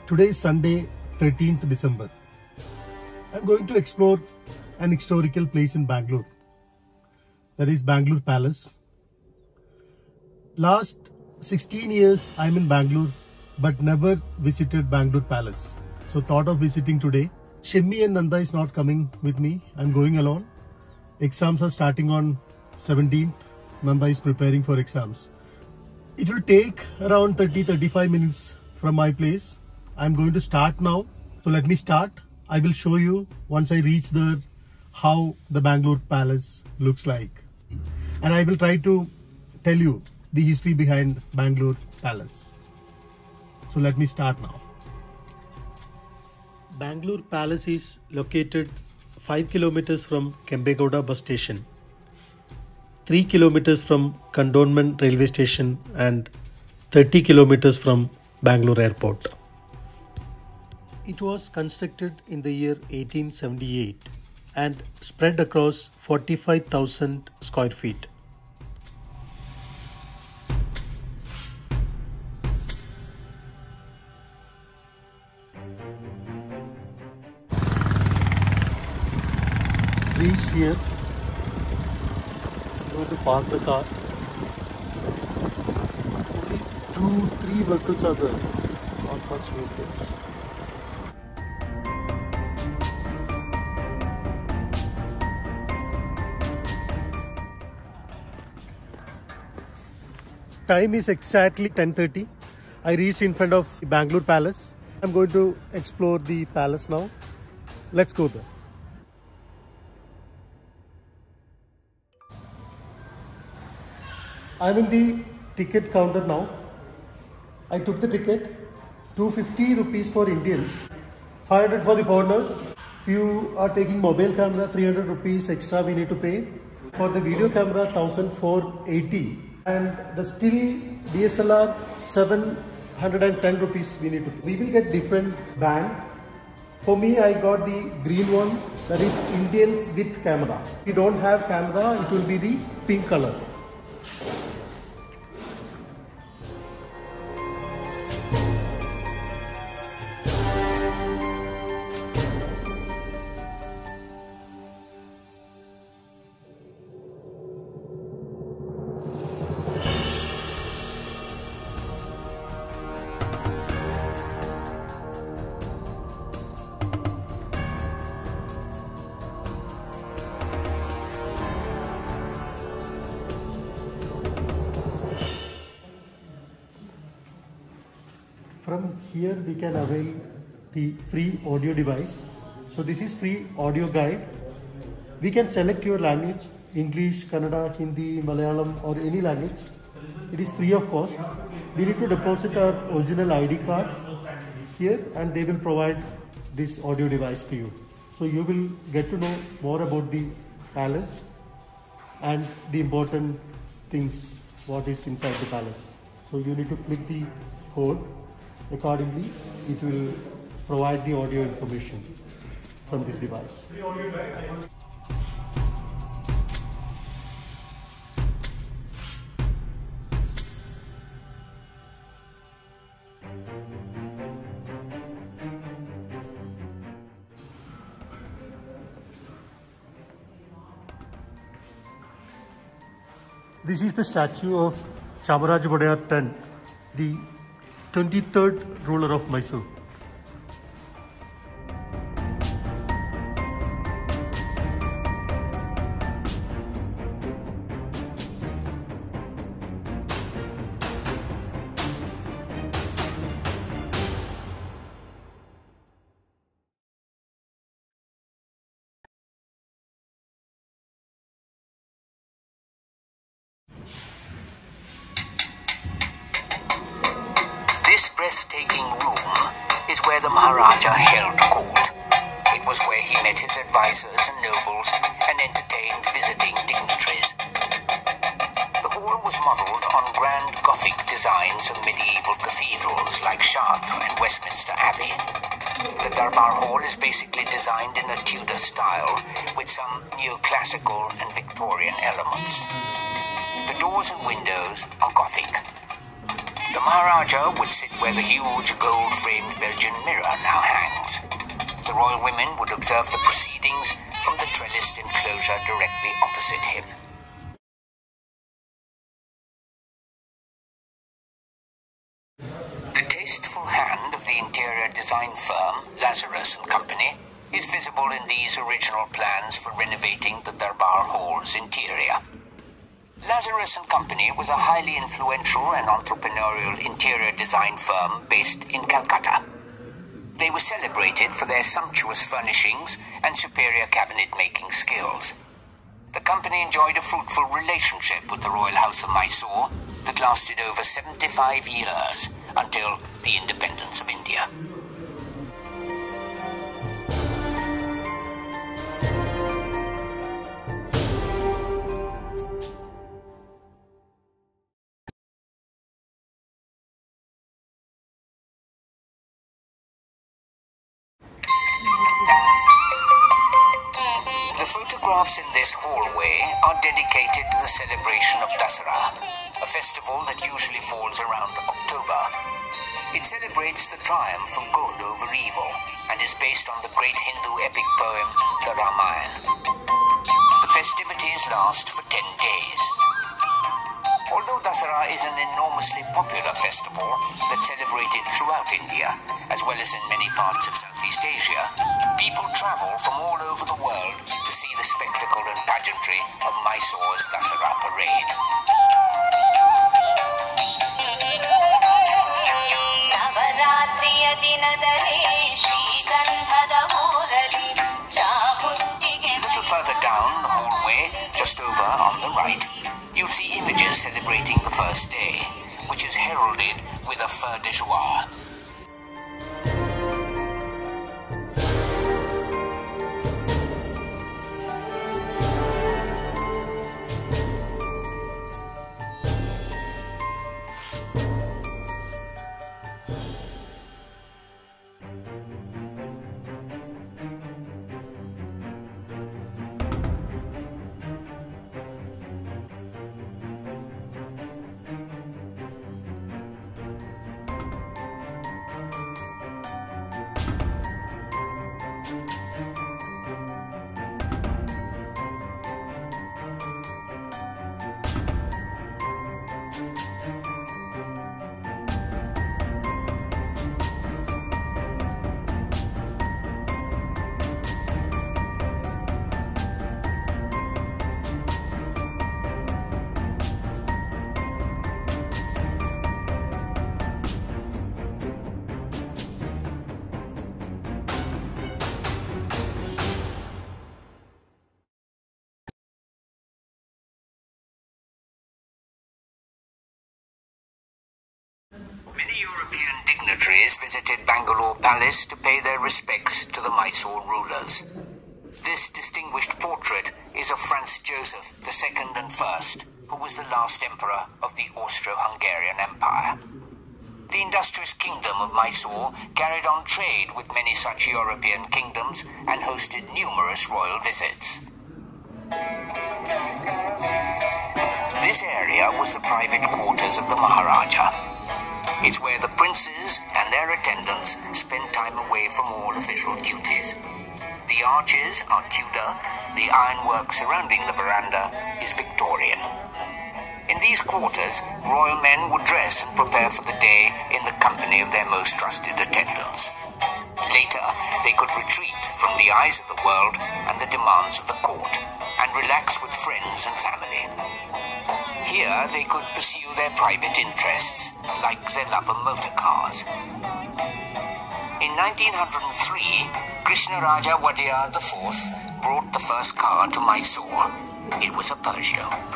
Today is Sunday, 13th December. I'm going to explore an historical place in Bangalore. That is Bangalore Palace. Last 16 years I'm in Bangalore but never visited Bangalore Palace. So thought of visiting today. Shimmi and Nanda is not coming with me. I'm going alone. Exams are starting on 17th. Nanda is preparing for exams. It will take around 30-35 minutes from my place. I'm going to start now. So let me start. I will show you once I reach there how the Bangalore Palace looks like. And I will try to tell you the history behind Bangalore Palace. So let me start now. Bangalore Palace is located 5 kilometers from Kembegowda bus station, 3 kilometers from Cantonment railway station and 30 kilometers from Bangalore airport. It was constructed in the year 1878 and spread across 45,000 square feet. Reached here. I'm going to park the car. Only 2-3 vehicles are there. Not much vehicles. Time is exactly 10:30. I reached in front of the Bangalore Palace. I'm going to explore the palace now. Let's go there. I'm in the ticket counter now. I took the ticket. 250 rupees for Indians, 500 for the foreigners. If you are taking mobile camera, 300 rupees extra we need to pay. For the video camera, 1480. And the still DSLR, 710 rupees we need to pay. We will get different band. For me, I got the green one, that is Indians with camera. If you don't have camera, it will be the pink color. From here we can avail the free audio device. So this is free audio guide. We can select your language, English, Kannada, Hindi, Malayalam or any language. It is free of cost. We need to deposit our original ID card here and they will provide this audio device to you. So you will get to know more about the palace and the important things what is inside the palace. So you need to click the code. Accordingly, it will provide the audio information from this device. This is the statue of Chamaraj Wadayar X, the 23rd ruler of Mysore. This breathtaking room is where the Maharaja held court. It was where he met his advisors and nobles and entertained visiting dignitaries. The hall was modelled on grand Gothic designs of medieval cathedrals like Chartres and Westminster Abbey. The Darbar Hall is basically designed in a Tudor style with some neoclassical and Victorian elements. The doors and windows are Gothic. The Maharaja would sit where the huge gold-framed Belgian mirror now hangs. The royal women would observe the proceedings from the trellised enclosure directly opposite him. The tasteful hand of the interior design firm, Lazarus and Company, is visible in these original plans for renovating the Darbar Hall's interior. Lazarus and Company was a highly influential and entrepreneurial interior design firm based in Calcutta. They were celebrated for their sumptuous furnishings and superior cabinet-making skills. The company enjoyed a fruitful relationship with the Royal House of Mysore that lasted over 75 years until the independence of India. The photographs in this hallway are dedicated to the celebration of Dasara, a festival that usually falls around October. It celebrates the triumph of good over evil and is based on the great Hindu epic poem, the Ramayana. The festivities last for 10 days. Although Dasara is an enormously popular festival that's celebrated throughout India, as well as in many parts of Southeast Asia, people travel from all over the world to see the spectacle and pageantry of Mysore's Dasara parade. A little further down the hallway, just over on the right, you'll see images celebrating the first day, which is heralded with a feu de joie. Many European dignitaries visited Bangalore Palace to pay their respects to the Mysore rulers. This distinguished portrait is of Franz Joseph II and First, who was the last emperor of the Austro-Hungarian Empire. The industrious kingdom of Mysore carried on trade with many such European kingdoms and hosted numerous royal visits. This area was the private quarters of the Maharaja. It's where the princes and their attendants spent time away from all official duties. The arches are Tudor, the ironwork surrounding the veranda is Victorian. In these quarters, royal men would dress and prepare for the day in the company of their most trusted attendants. Later, they could retreat from the eyes of the world and the demands of the court, and relax with friends and family. Here, they could pursue their private interests, like their love of motor cars. In 1903, Krishnaraja Wadiyar IV brought the first car to Mysore. It was a Peugeot.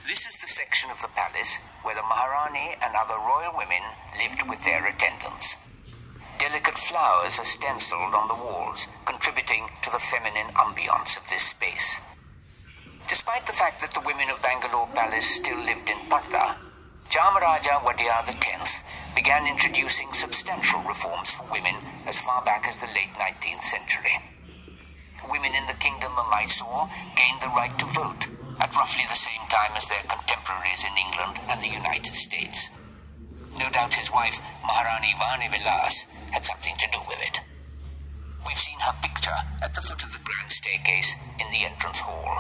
This is the section of the palace where the Maharani and other royal women lived with their attendants. Delicate flowers are stenciled on the walls, contributing to the feminine ambience of this space. Despite the fact that the women of Bangalore Palace still lived in Parda, Chamaraja Wadiyar X began introducing substantial reforms for women as far back as the late 19th century. Women in the kingdom of Mysore gained the right to vote at roughly the same time as their contemporaries in England and the United States. No doubt his wife, Maharani Vani Vilas, had something to do with it. We've seen her picture at the foot of the grand staircase in the entrance hall.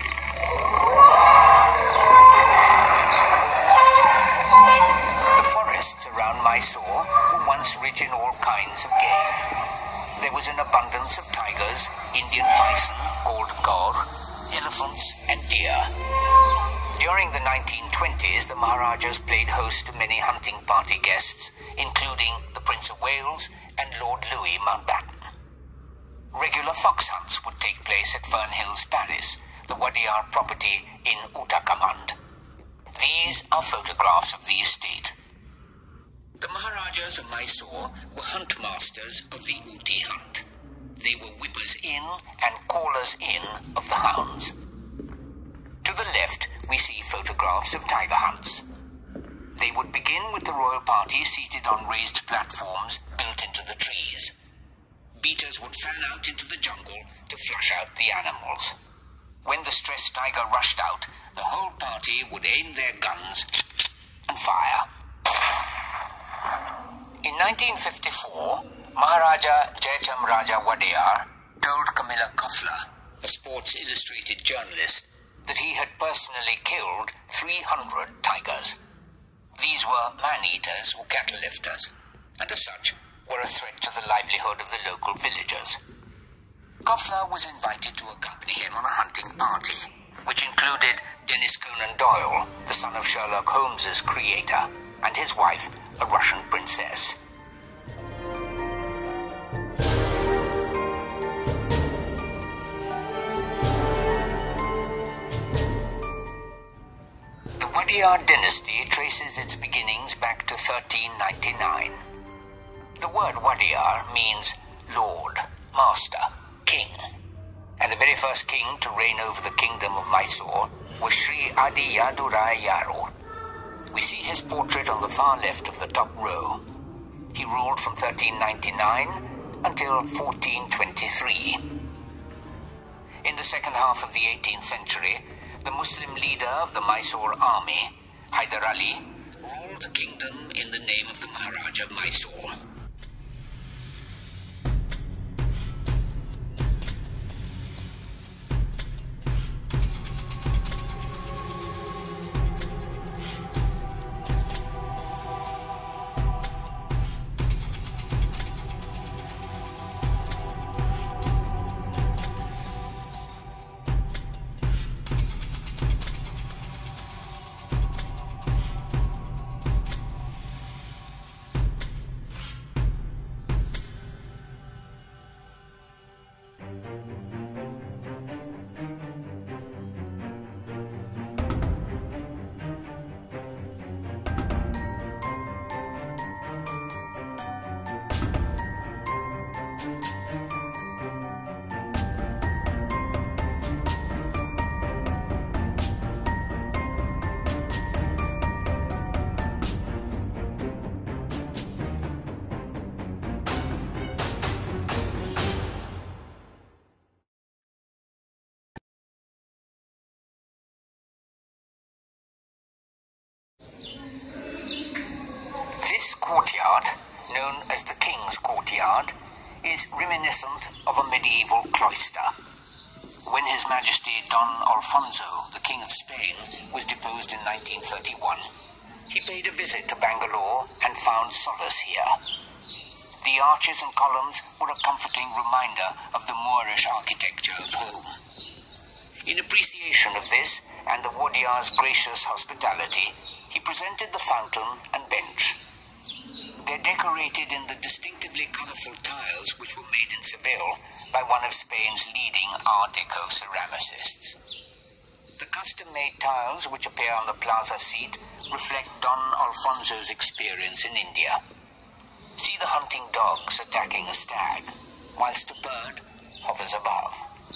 The forests around Mysore were once rich in all kinds of game. There was an abundance of tigers, Indian bison called gaur, elephants and deer. During the 1920s, the Maharajas played host to many hunting party guests, including the Prince of Wales and Lord Louis Mountbatten. Regular fox hunts would take place at Fernhills Palace, the Wadiyar property in Uttakamand. These are photographs of the estate. The Maharajas of Mysore were hunt masters of the Uti hunt. They were whippers in and callers in of the hounds. To the left, we see photographs of tiger hunts. They would begin with the royal party seated on raised platforms built into the trees. Beaters would fan out into the jungle to flush out the animals. When the stressed tiger rushed out, the whole party would aim their guns and fire. In 1954, Maharaja Jayachamraja Wadiyar told Camilla Kofler, a Sports Illustrated journalist, that he had personally killed 300 tigers. These were man-eaters or cattle lifters, and as such were a threat to the livelihood of the local villagers. Kofler was invited to accompany him on a hunting party, which included Dennis Conan Doyle, the son of Sherlock Holmes's creator, and his wife, a Russian princess. The Wadiyar dynasty traces its beginnings back to 1399. The word Wadiyar means lord, master, king, and the very first king to reign over the kingdom of Mysore was Sri Adi Yadurai Yaru. We see his portrait on the far left of the top row. He ruled from 1399 until 1423. In the second half of the 18th century, the Muslim leader of the Mysore army, Hyder Ali, ruled the kingdom in the name of the Maharaja of Mysore. This courtyard, known as the King's Courtyard, is reminiscent of a medieval cloister. When His Majesty Don Alfonso, the King of Spain, was deposed in 1931, he paid a visit to Bangalore and found solace here. The arches and columns were a comforting reminder of the Moorish architecture of home. In appreciation of this and the Wadiyar's gracious hospitality, he presented the fountain and bench. They're decorated in the distinctively colourful tiles which were made in Seville by one of Spain's leading Art Deco ceramicists. The custom-made tiles which appear on the plaza seat reflect Don Alfonso's experience in India. See the hunting dogs attacking a stag, whilst a bird hovers above.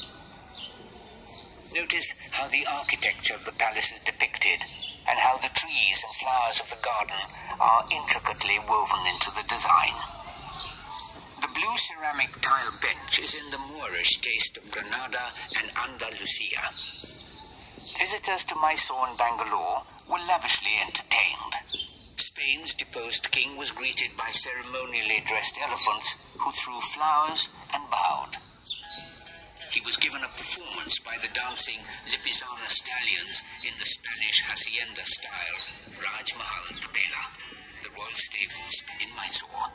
Notice how the architecture of the palace is depicted, and how the trees and flowers of the garden are intricately woven into the design. The blue ceramic tile bench is in the Moorish taste of Granada and Andalusia. Visitors to Mysore and Bangalore were lavishly entertained. Spain's deposed king was greeted by ceremonially dressed elephants who threw flowers and bowed. He was given a performance by the dancing Lipizana stallions in the Spanish hacienda style, Raj Mahal Tabela, the royal stables in Mysore.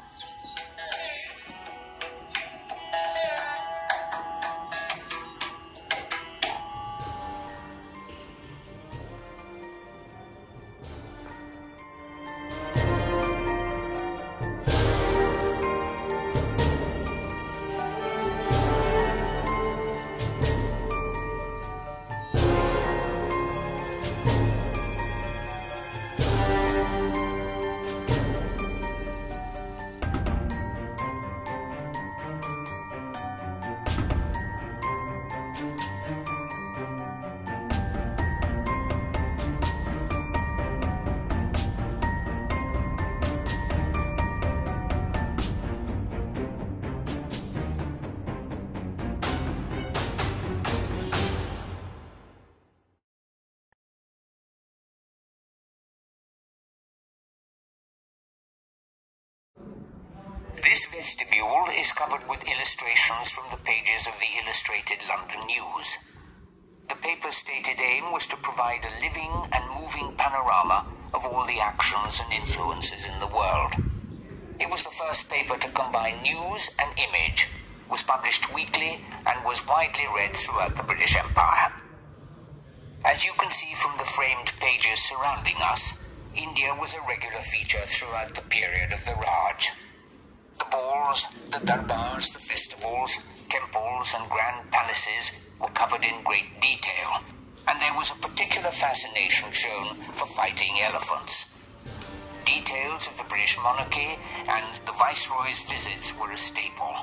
This vestibule is covered with illustrations from the pages of the Illustrated London News. The paper's stated aim was to provide a living and moving panorama of all the actions and influences in the world. It was the first paper to combine news and image, was published weekly, and was widely read throughout the British Empire. As you can see from the framed pages surrounding us, India was a regular feature throughout the period of the Raj. The balls, the darbars, the festivals, temples and grand palaces were covered in great detail, and there was a particular fascination shown for fighting elephants. Details of the British monarchy and the Viceroy's visits were a staple.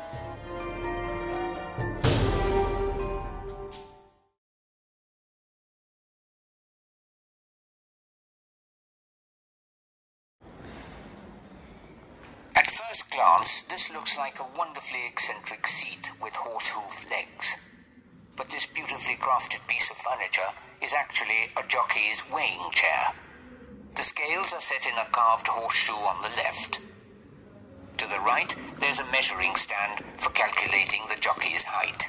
At first glance, this looks like a wonderfully eccentric seat with horse-hoof legs. But this beautifully crafted piece of furniture is actually a jockey's weighing chair. The scales are set in a carved horseshoe on the left. To the right, there's a measuring stand for calculating the jockey's height.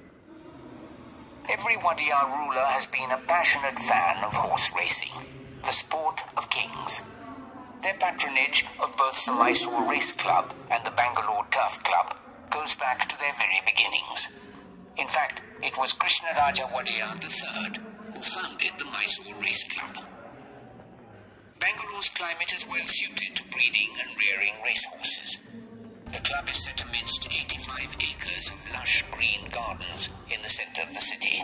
Every Wadiyar ruler has been a passionate fan of horse racing, the sport of kings. Their patronage of both the Mysore Race Club and the Bangalore Turf Club goes back to their very beginnings. In fact, it was Krishnaraja Wadiyar III who founded the Mysore Race Club. Bangalore's climate is well suited to breeding and rearing racehorses. The club is set amidst 85 acres of lush green gardens in the centre of the city.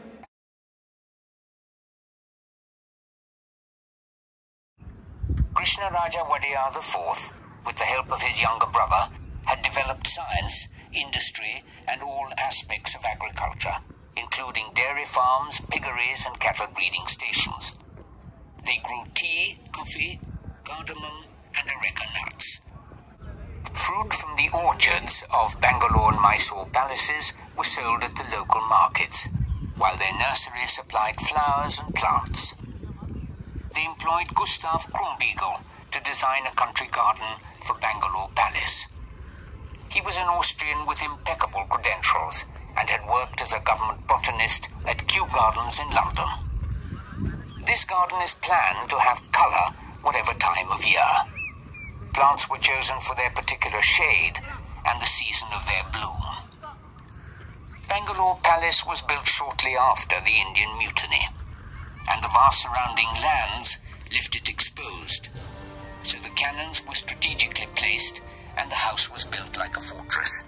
Krishnaraja Wadiyar IV, with the help of his younger brother, had developed science, industry, and all aspects of agriculture, including dairy farms, piggeries, and cattle breeding stations. They grew tea, coffee, cardamom, and areca nuts. Fruit from the orchards of Bangalore and Mysore palaces was sold at the local markets, while their nursery supplied flowers and plants. They employed Gustav Krumbiegel to design a country garden for Bangalore Palace. He was an Austrian with impeccable credentials and had worked as a government botanist at Kew Gardens in London. This garden is planned to have colour whatever time of year. Plants were chosen for their particular shade and the season of their bloom. Bangalore Palace was built shortly after the Indian Mutiny, and the vast surrounding lands left it exposed, so the cannons were strategically placed and the house was built like a fortress.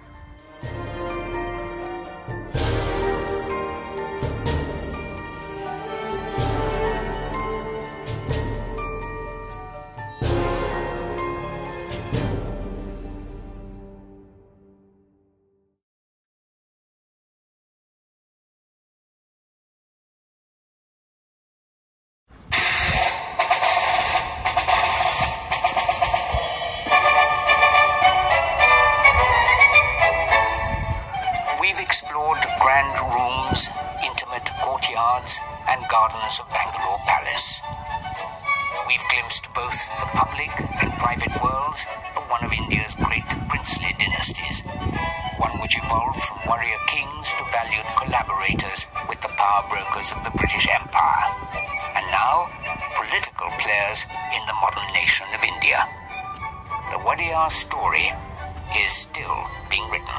grounds of Bangalore Palace. We've glimpsed both the public and private worlds of one of India's great princely dynasties, one which evolved from warrior kings to valued collaborators with the power brokers of the British Empire, and now political players in the modern nation of India. The Wadiyar story is still being written.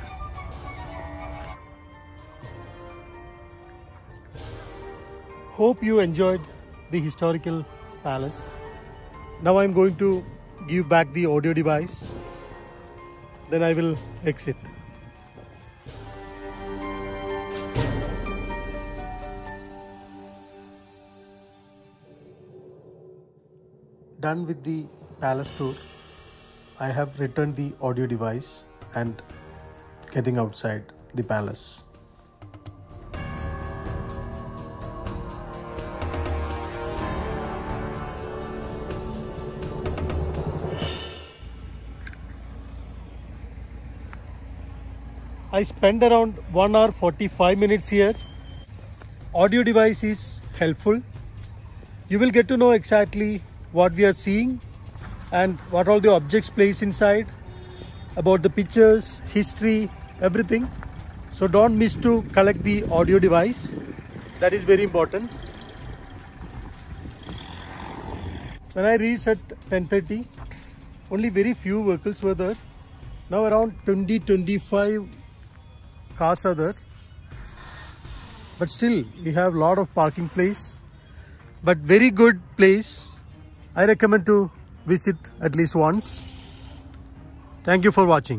Hope you enjoyed the historical palace. Now I'm going to give back the audio device. Then I will exit. Done with the palace tour. I have returned the audio device and getting outside the palace. I spent around 1 hour 45 minutes here. Audio device is helpful. You will get to know exactly what we are seeing and what all the objects placed inside, about the pictures, history, everything. So don't miss to collect the audio device. That is very important. When I reached at 10:30, only very few vehicles were there. Now around 20-25 cars are there. But still, we have a lot of parking place. But very good place. I recommend to visit at least once. Thank you for watching.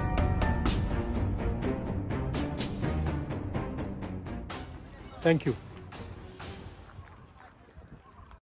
Thank you.